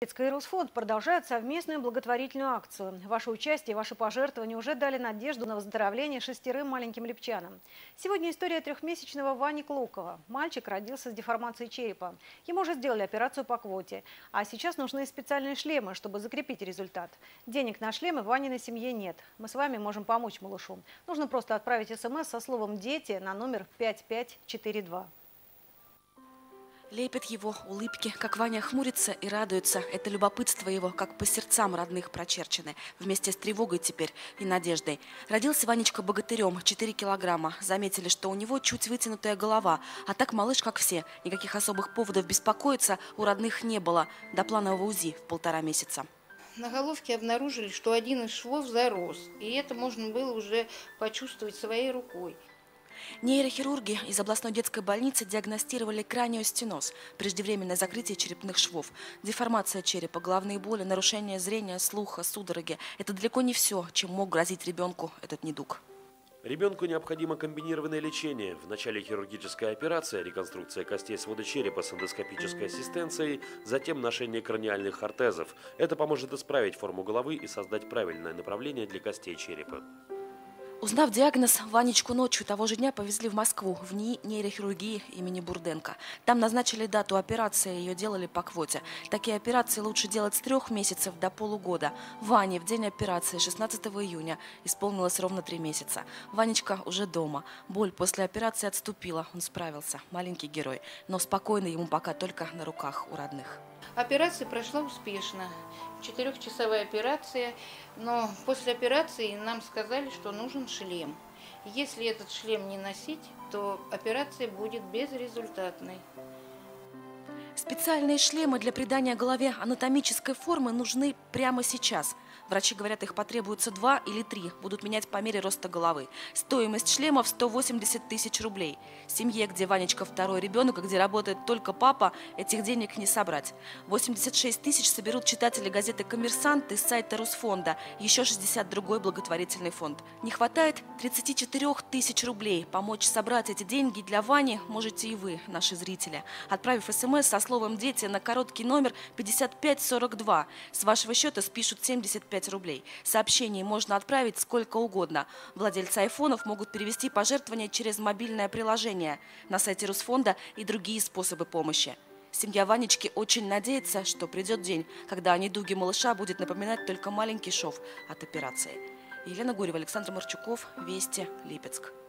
Липецкий Русфонд продолжает совместную благотворительную акцию. Ваше участие и ваши пожертвования уже дали надежду на выздоровление 6 маленьким липчанам. Сегодня история трехмесячного Вани Клокова. Мальчик родился с деформацией черепа. Ему уже сделали операцию по квоте. А сейчас нужны специальные шлемы, чтобы закрепить результат. Денег на шлемы в Ваниной семье нет. Мы с вами можем помочь малышу. Нужно просто отправить СМС со словом «Дети» на номер 5542. Лепят его улыбки, как Ваня хмурится и радуется. Это любопытство его, как по сердцам родных прочерчены. Вместе с тревогой теперь и надеждой. Родился Ванечка богатырем, 4 килограмма. Заметили, что у него чуть вытянутая голова. А так малыш, как все. Никаких особых поводов беспокоиться у родных не было. До планового УЗИ в 1,5 месяца. На головке обнаружили, что один из швов зарос. И это можно было уже почувствовать своей рукой. Нейрохирурги из областной детской больницы диагностировали краниостеноз, преждевременное закрытие черепных швов, деформация черепа, головные боли, нарушение зрения, слуха, судороги. Это далеко не все, чем мог грозить ребенку этот недуг. Ребенку необходимо комбинированное лечение. В начале хирургическая операция, реконструкция костей свода черепа с эндоскопической ассистенцией, затем ношение краниальных ортезов. Это поможет исправить форму головы и создать правильное направление для костей черепа. Узнав диагноз, Ванечку ночью того же дня повезли в Москву, в НИИ нейрохирургии имени Бурденко. Там назначили дату операции, ее делали по квоте. Такие операции лучше делать с 3 месяцев до полугода. Ване в день операции, 16 июня, исполнилось ровно 3 месяца. Ванечка уже дома. Боль после операции отступила, он справился. Маленький герой, но спокойно ему пока только на руках у родных. Операция прошла успешно. 4-часовая операция, но после операции нам сказали, что нужен шлем. Если этот шлем не носить, то операция будет безрезультатной. Специальные шлемы для придания голове анатомической формы нужны прямо сейчас. Врачи говорят, их потребуется 2 или 3, будут менять по мере роста головы. Стоимость шлемов 180 тысяч рублей. Семье, где Ванечка второй ребенок, и где работает только папа, этих денег не собрать. 86 тысяч соберут читатели газеты «Коммерсант» из сайта Русфонда, еще 60 другой благотворительный фонд. Не хватает 34 тысяч рублей. Помочь собрать эти деньги для Вани можете и вы, наши зрители, отправив СМС со словом «Дети» на короткий номер 5542. С вашего счета спишут 75 рублей. Сообщений можно отправить сколько угодно. Владельцы айфонов могут перевести пожертвования через мобильное приложение. На сайте Русфонда и другие способы помощи. Семья Ванечки очень надеется, что придет день, когда о недуге малыша будет напоминать только маленький шов от операции. Елена Гурьева, Александр Марчуков, Вести, Липецк.